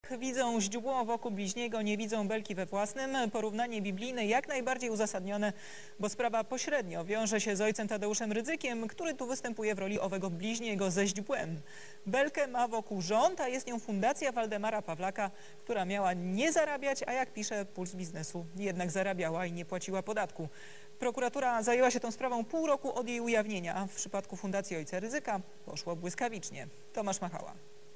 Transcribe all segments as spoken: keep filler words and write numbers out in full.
Widzą źdźbło wokół bliźniego, nie widzą belki we własnym. Porównanie biblijne jak najbardziej uzasadnione, bo sprawa pośrednio wiąże się z ojcem Tadeuszem Rydzykiem, który tu występuje w roli owego bliźniego ze źdźbłem. Belkę ma wokół rząd, a jest nią fundacja Waldemara Pawlaka, która miała nie zarabiać, a jak pisze Puls Biznesu, jednak zarabiała i nie płaciła podatku. Prokuratura zajęła się tą sprawą pół roku od jej ujawnienia. W przypadku fundacji ojca Rydzyka poszło błyskawicznie. Tomasz Machała.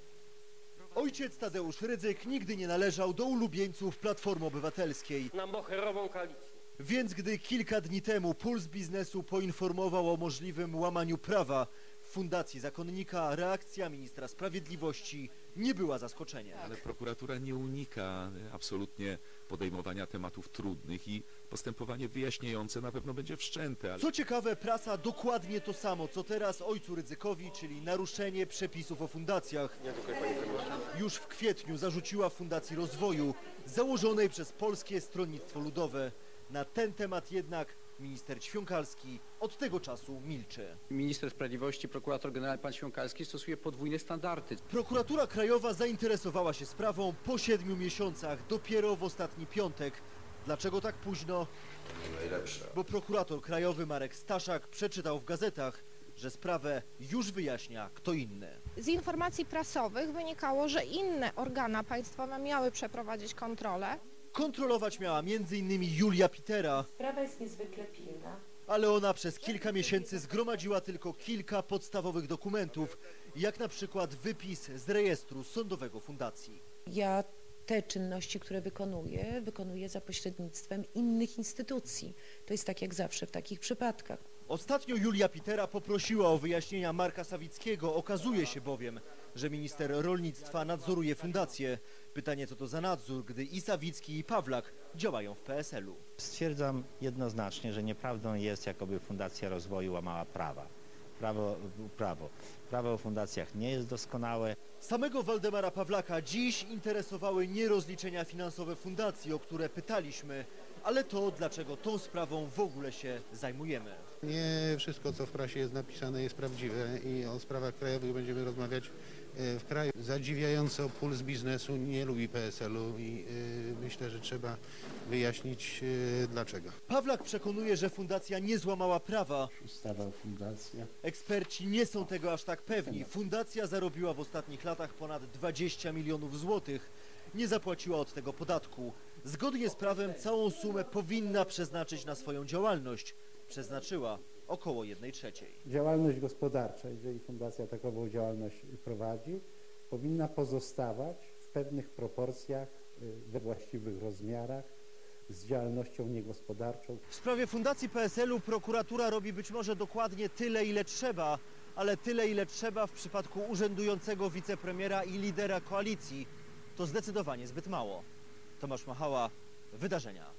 Ojciec Tadeusz Rydzyk nigdy nie należał do ulubieńców Platformy Obywatelskiej. Na moherową koalicję. Więc gdy kilka dni temu Puls Biznesu poinformował o możliwym łamaniu prawa w Fundacji Zakonnika, reakcja ministra sprawiedliwości nie była zaskoczeniem. Ale prokuratura nie unika absolutnie podejmowania tematów trudnych i postępowanie wyjaśniające na pewno będzie wszczęte. Ale... Co ciekawe, prasa dokładnie to samo, co teraz ojcu Rydzykowi, czyli naruszenie przepisów o fundacjach. Już w kwietniu zarzuciła Fundacji Rozwoju, założonej przez Polskie Stronnictwo Ludowe. Na ten temat jednak minister Ćwiąkalski od tego czasu milczy. Minister Sprawiedliwości, prokurator generalny pan Ćwiąkalski stosuje podwójne standardy. Prokuratura Krajowa zainteresowała się sprawą po siedmiu miesiącach, dopiero w ostatni piątek. Dlaczego tak późno? Najlepsze. Bo prokurator krajowy Marek Staszak przeczytał w gazetach, że sprawę już wyjaśnia kto inny. Z informacji prasowych wynikało, że inne organa państwowe miały przeprowadzić kontrolę. Kontrolować miała między innymi Julia Pitera. Sprawa jest niezwykle pilna. Ale ona przez kilka miesięcy zgromadziła tylko kilka podstawowych dokumentów, jak na przykład wypis z rejestru sądowego fundacji. Ja te czynności, które wykonuję, wykonuję za pośrednictwem innych instytucji. To jest tak jak zawsze w takich przypadkach. Ostatnio Julia Pitera poprosiła o wyjaśnienia Marka Sawickiego. Okazuje się bowiem, że minister rolnictwa nadzoruje fundację. Pytanie, co to za nadzór, gdy i Sawicki, i Pawlak działają w P S L u. Stwierdzam jednoznacznie, że nieprawdą jest, jakoby Fundacja Rozwoju łamała prawa. Prawo, prawo. Prawo o fundacjach nie jest doskonałe. Samego Waldemara Pawlaka dziś interesowały nie rozliczenia finansowe fundacji, o które pytaliśmy, ale to, dlaczego tą sprawą w ogóle się zajmujemy. Nie wszystko, co w prasie jest napisane, jest prawdziwe i o sprawach krajowych będziemy rozmawiać w kraju. Zadziwiająco Puls Biznesu nie lubi P S L u i myślę, że trzeba wyjaśnić dlaczego. Pawlak przekonuje, że fundacja nie złamała prawa. Ustawa o fundacjach. Eksperci nie są tego aż tak pewni. Fundacja zarobiła w ostatnich latach ponad dwadzieścia milionów złotych. Nie zapłaciła od tego podatku. Zgodnie z prawem całą sumę powinna przeznaczyć na swoją działalność. Przeznaczyła około jednej trzeciej. Działalność gospodarcza, jeżeli fundacja takową działalność prowadzi, powinna pozostawać w pewnych proporcjach, we właściwych rozmiarach, z działalnością niegospodarczą. W sprawie Fundacji P S L u prokuratura robi być może dokładnie tyle, ile trzeba, ale tyle, ile trzeba w przypadku urzędującego wicepremiera i lidera koalicji. To zdecydowanie zbyt mało. Tomasz Machała, Wydarzenia.